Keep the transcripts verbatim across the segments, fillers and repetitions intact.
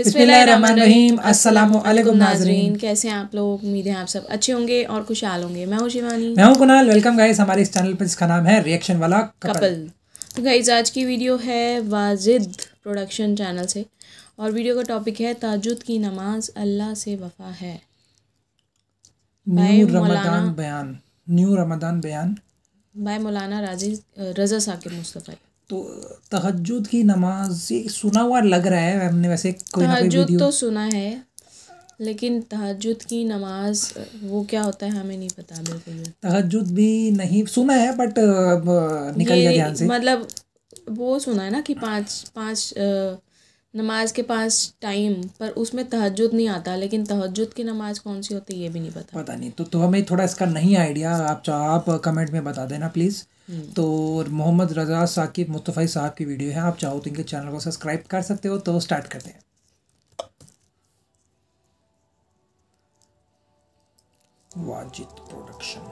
बिस्मिल्लाहिर्रहमानिर्रहीम। अस्सलामु अलैकुम नाज़रीन, कैसे हैं आप लोग? उम्मीद है आप सब अच्छे होंगे और खुशहाल होंगे। मैं हूँ शिवानी। मैं हूँ कुणाल। वेलकम गाइस हमारे इस चैनल पर जिसका नाम है रिएक्शन वाला कपल। कपल। तो गाइस आज की वीडियो है वाजिद प्रोडक्शन चैनल से और वीडियो का टॉपिक है तहज्जुद की नमाज अल्लाह से वफा है। न्यू रमदान बयान न्यू रमदान बयान बाय मौलाना राजी रज़ा साकिब मुस्तफ़ा। तो तहज्जुद की नमाज ये सुना हुआ लग रहा है, हमने वैसे कोई ना कोई तहज्जुद तो सुना है, लेकिन तहज्जुद की नमाज वो क्या होता है हमें नहीं पता बिल्कुल भी। तहज्जुद भी नहीं सुना है, बट निकल गया ध्यान से। मतलब वो सुना है ना कि पाँच पाँच नमाज के पांच टाइम, पर उसमें तहज्जुद नहीं आता, लेकिन तहज्जुद की नमाज कौन सी होती है ये भी नहीं पता। पता नहीं तो, तो हमें थोड़ा इसका नहीं आइडिया, आप चाहो आप कमेंट में बता देना प्लीज़। तो मोहम्मद रज़ा साकिब मुस्तफ़ा साहब की वीडियो है, आप चाहो तो इनके चैनल को सब्सक्राइब कर सकते हो। तो स्टार्ट करते हैं। वाजिद प्रोडक्शन।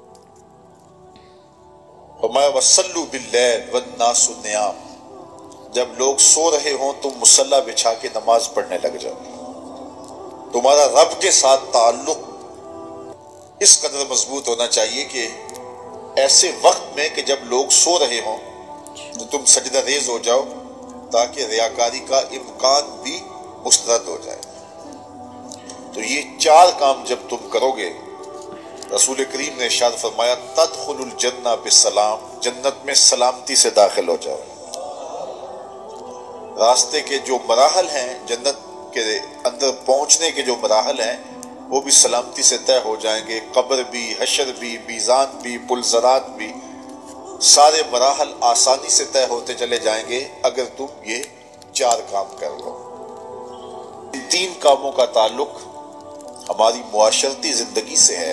वसल्लु बिल्लैल वन्नासु नियाम। जब लोग सो रहे हों तुम मुसल्ला बिछा के नमाज पढ़ने लग जाओ। तुम्हारा रब के साथ ताल्लुक इस कदर मजबूत होना चाहिए कि ऐसे वक्त में कि जब लोग सो रहे हों तो तुम सजदा रेज हो जाओ, ताकि रियाकारी का इम्कान भी मुस्तरद हो जाए। तो ये चार काम जब तुम करोगे, रसूल करीम ने इरशाद फरमाया तदखुलुल जन्नह बिस्सलाम, जन्नत में सलामती से दाखिल हो जाओ। रास्ते के जो मराहल हैं, जन्नत के अंदर पहुंचने के जो मराहल हैं, वो भी सलामती से तय हो जाएंगे। कब्र भी, हशर भी, मीज़ान भी, पुलज़रात भी, सारे मराहल आसानी से तय होते चले जाएंगे अगर तुम ये चार काम कर लो। इन तीन कामों का ताल्लुक हमारी मुआशरती जिंदगी से है,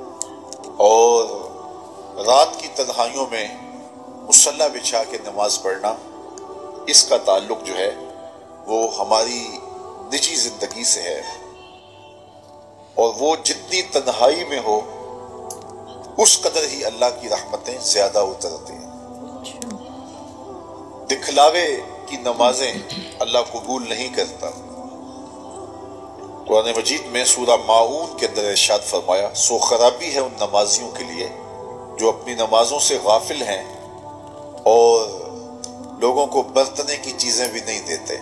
और रात की तन्हाइयों में मुसल्ला बिछा के नमाज पढ़ना, इसका ताल्लुक जो है वो हमारी निजी जिंदगी से है। और वो जितनी तन्हाई में हो उस कदर ही अल्लाह की रहमतें ज्यादा उतरती हैं। दिखलावे की नमाजें अल्लाह कबूल नहीं करता। कुरान मजीद में सूरा माऊन के अंदर इरशाद फरमाया, सो खराबी है उन नमाजियों के लिए जो अपनी नमाजों से गाफिल हैं और लोगों को बरतने की चीजें भी नहीं देते।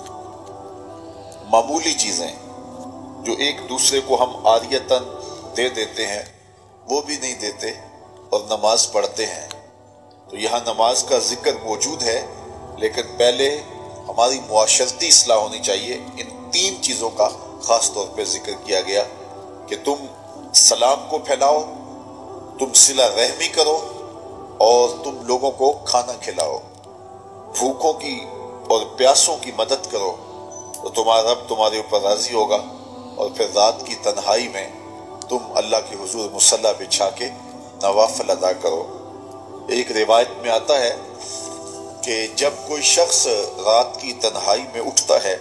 मामूली चीजें जो एक दूसरे को हम आरियतन दे देते हैं वो भी नहीं देते और नमाज पढ़ते हैं। तो यहाँ नमाज का जिक्र मौजूद है, लेकिन पहले हमारी मुआशरती इस्लाह होनी चाहिए। इन तीन चीज़ों का ख़ास तौर पे जिक्र किया गया कि तुम सलाम को फैलाओ, तुम सिला रहमी करो और तुम लोगों को खाना खिलाओ, भूखों की और प्यासों की मदद करो, तो तुम्हारा रब तुम्हारे ऊपर राज़ी होगा। और फिर रात की तन्हाई में तुम अल्लाह के हुजूर मुसल्ला बिछा के नवाफिल अदा करो। एक रिवायत में आता है कि जब कोई शख्स रात की तन्हाई में उठता है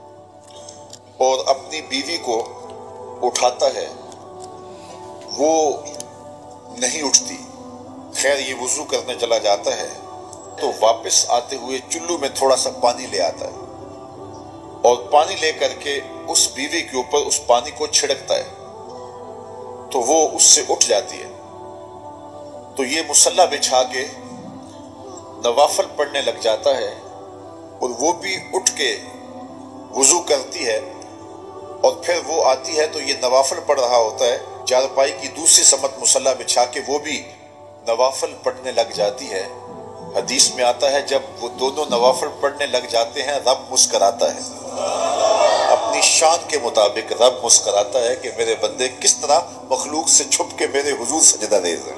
और अपनी बीवी को उठाता है, वो नहीं उठती, खैर ये वुजू करने चला जाता है, तो वापस आते हुए चुल्लू में थोड़ा सा पानी ले आता है और पानी ले करके उस बीवी के ऊपर उस पानी को छिड़कता है, तो वो उससे उठ जाती है। तो ये मुसल्ला बिछा के नवाफिल पढ़ने लग जाता है और वो भी उठ के वुजू करती है और फिर वो आती है तो ये नवाफिल पढ़ रहा होता है। चारपाई की दूसरी समत मुसल्ला बिछा के वो भी नवाफिल पढ़ने लग जाती है। हदीस में आता है जब वो दोनों नवाफिल पढ़ने लग जाते हैं, रब मुस्कराता है। अपनी शान के मुताबिक रब मुस्कराता है कि मेरे बंदे किस तरह मखलूक से छुप के मेरे हुजूर सजदा रेज़ हैं।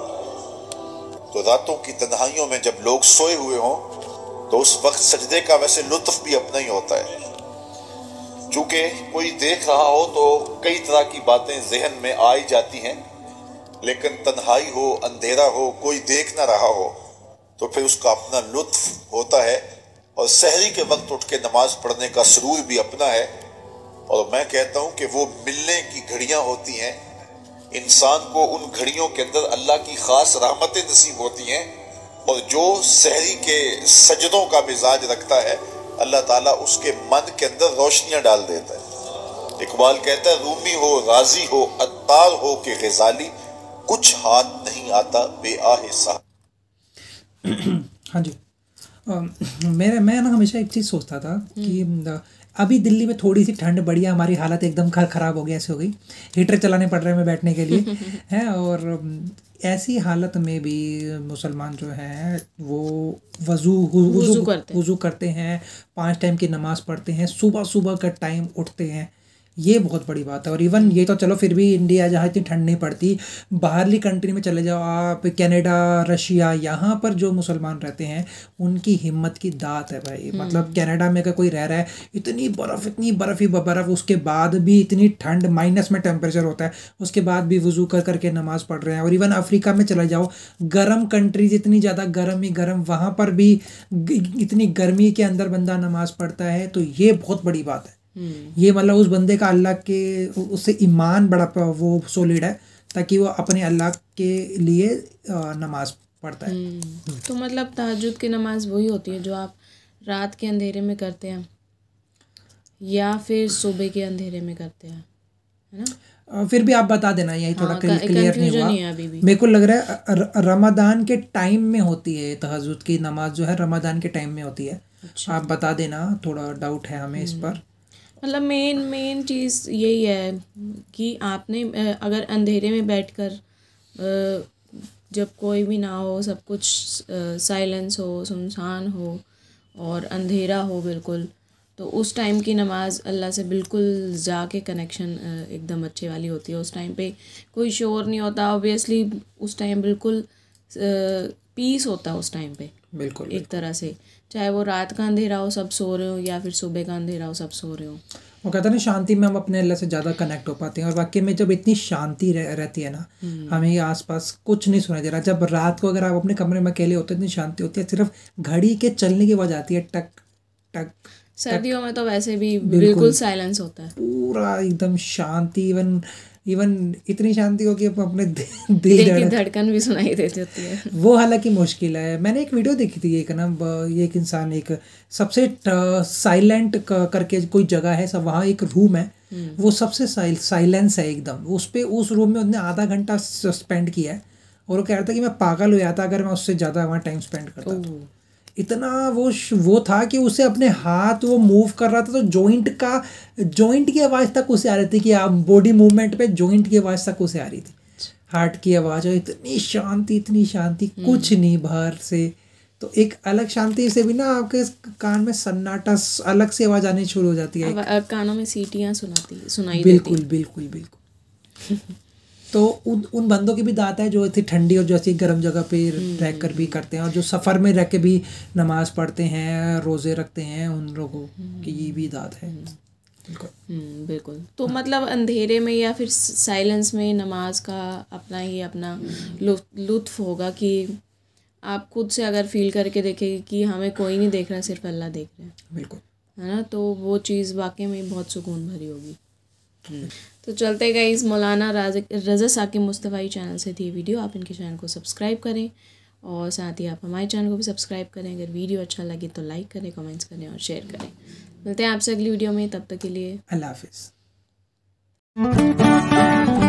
तो रातों की तन्हाइयों में जब लोग सोए हुए हों तो उस वक्त सजदे का वैसे लुत्फ भी अपना ही होता है। चूंकि कोई देख रहा हो तो कई तरह की बातें जहन में आ ही जाती हैं, लेकिन तन्हाई हो, अंधेरा हो, कोई देख ना रहा हो, तो फिर उसका अपना लुत्फ होता है। और सहरी के वक्त उठ के नमाज पढ़ने का सुरूर भी अपना है। और मैं कहता हूँ कि वो मिलने की घड़ियाँ होती हैं, इंसान को उन घड़ियों के अंदर अल्लाह की ख़ास रहमतें नसीब होती हैं। और जो सहरी के सजदों का मिजाज रखता है अल्लाह ताला उसके मन के अंदर रोशनियां डाल देता है। इकबाल कहता है, रूमी हो, राजी हो, अत्तार हो के ग़ज़ाली, कुछ हाथ नहीं आता बेआहे सा। हाँ जी। अ, मेरे मैं ना हमेशा एक चीज़ सोचता था कि अ, अभी दिल्ली में थोड़ी सी ठंड बढ़ी है, हमारी हालत एकदम खर खराब हो गई, ऐसे हो गई, हीटर चलाने पड़ रहे हैं हमें बैठने के लिए हैं। और अम, ऐसी हालत में भी मुसलमान जो हैं वो वज़ू वुज़ू वज़ू करते हैं। वज़ू करते हैं, पाँच टाइम की नमाज़ पढ़ते हैं, सुबह सुबह का टाइम उठते हैं। ये बहुत बड़ी बात है। और इवन ये तो चलो फिर भी इंडिया जहाँ इतनी ठंड नहीं पड़ती, बाहरली कंट्री में चले जाओ आप, कनाडा, रशिया, यहाँ पर जो मुसलमान रहते हैं उनकी हिम्मत की दात है भाई। मतलब कनाडा में अगर कोई रह रहा है, इतनी बर्फ़, इतनी बर्फ़ ही बर्फ़, उसके बाद भी इतनी ठंड, माइनस में टेम्परेचर होता है, उसके बाद भी वज़ू कर करके नमाज़ पढ़ रहे हैं। और इवन अफ्रीका में चले जाओ, गर्म कंट्रीज, इतनी ज़्यादा गर्म ही गर्म, वहाँ पर भी ग- इतनी गर्मी के अंदर बंदा नमाज़ पढ़ता है। तो ये बहुत बड़ी बात है। ये मतलब उस बंदे का अल्लाह के उससे ईमान बड़ा प- वो सॉलिड है, ताकि वो अपने अल्लाह के लिए अ, नमाज पढ़ता है। तो मतलब तहज्जुद की नमाज वही होती है जो आप रात के अंधेरे में करते हैं या फिर सुबह के अंधेरे में करते हैं, है ना? अ, फिर भी आप बता देना, यही थोड़ा हाँ, क्लियर नहीं कंफ्यूजन हुआ। ही है अभी भी। मेरे को लग रहा है अ, र- रमदान के टाइम में होती है तहज्जुद की नमाज, जो है रमदान के टाइम में होती है। आप बता देना, थोड़ा डाउट है हमें इस पर। मतलब मेन मेन चीज़ यही है कि आपने अ, अगर अंधेरे में बैठकर अ, जब कोई भी ना हो, सब कुछ साइलेंस हो, सुनसान हो और अंधेरा हो बिल्कुल, तो उस टाइम की नमाज अल्लाह से बिल्कुल जाके कनेक्शन एकदम अच्छे वाली होती है। उस टाइम पे कोई शोर नहीं होता ऑब्वियसली, उस टाइम बिल्कुल पीस होता है उस टाइम पे बिल्कुल एक तरह से, चाहे वो रात का अंधेरा हो सब सो रहे हो या फिर सुबह का अंधेरा हो सब सो रहे हो। वो कहता है ना, शांति में हम अपने अल्लाह से ज़्यादा कनेक्ट हो पाते हैं। और वाकई में जब इतनी शांति रह, रहती है ना, हमें आसपास कुछ नहीं सुनाई दे रहा। जब रात को अगर आप अपने कमरे में अकेले होते हैं, इतनी शांति होती है, सिर्फ घड़ी के चलने की आवाज़ आती है, टक टक। सर्दियों में तो वैसे भी बिल्कुल। बिल्कुल साइलेंस होता है, पूरा एकदम शांति। इवन इवन इतनी शांति हो कि अपने दि- दिल दिल की धड़क, धड़कन भी सुनाई देती होती है। वो हालांकि मुश्किल है। मैंने एक वीडियो देखी थी, एक ना ब- ये एक इंसान, एक सबसे साइलेंट करके कोई जगह है सब, वहाँ एक रूम है, वो सबसे साइलेंस है एकदम। उस पे उस रूम में उसने आधा घंटा स्पेंड किया है। और वो कह रहा था कि मैं पागल हो जाता अगर मैं उससे ज़्यादा वहाँ टाइम स्पेंड करता तो। इतना वो श- वो था कि उसे अपने हाथ वो मूव कर रहा था तो जॉइंट का जॉइंट की आवाज़ तक उसे आ रही थी, कि आप बॉडी मूवमेंट पे जॉइंट की आवाज़ तक उसे आ रही थी, हार्ट की आवाज़। और इतनी शांति, इतनी शांति, कुछ नहीं बाहर से। तो एक अलग शांति से भी ना आपके कान में सन्नाटा, स- अलग से आवाज़ आनी शुरू हो जाती है। अब अब कानों में सीटियाँ सुनाती सुनाई देती बिल्कुल बिल्कुल बिल्कुल। तो उन उन बंदों की भी दात है जो इतनी ठंडी और जो ऐसी गर्म जगह पे रह कर भी करते हैं, और जो सफ़र में रह के भी नमाज पढ़ते हैं, रोज़े रखते हैं, उन लोगों की ये भी दात है। बिल्कुल। हम्म, बिल्कुल। तो मतलब अंधेरे में या फिर साइलेंस में नमाज का अपना ही अपना लुत्फ लुत्फ होगा कि आप खुद से अगर फील करके देखेंगे कि हमें कोई नहीं देख रहा, सिर्फ अल्लाह देख रहे हैं, बिल्कुल। है ना? तो वो चीज़ वाकई में बहुत सुकून भरी होगी। तो चलते गए इस मौलाना राज रज़ा साकिब मुस्तफ़ाई चैनल से थी वीडियो। आप इनके चैनल को सब्सक्राइब करें और साथ ही आप हमारे चैनल को भी सब्सक्राइब करें। अगर वीडियो अच्छा लगे तो लाइक करें, कमेंट्स करें और शेयर करें। मिलते हैं आपसे अगली वीडियो में, तब तक के लिए अल्लाह हाफिज़।